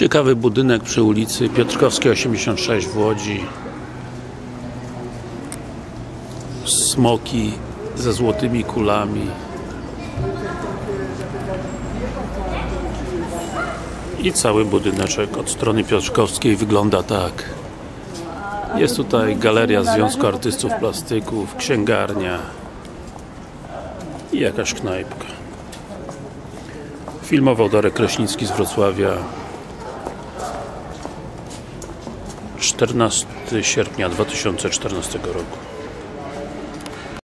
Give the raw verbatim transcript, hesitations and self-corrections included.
Ciekawy budynek przy ulicy Piotrkowskiej osiemdziesiąt sześć w Łodzi. Smoki ze złotymi kulami. I cały budyneczek od strony piotrkowskiej wygląda tak. Jest tutaj galeria Związku Artystów Plastyków, księgarnia i jakaś knajpka. Filmował Darek Kraśnicki z Wrocławia. czternastego sierpnia dwa tysiące czternastego roku.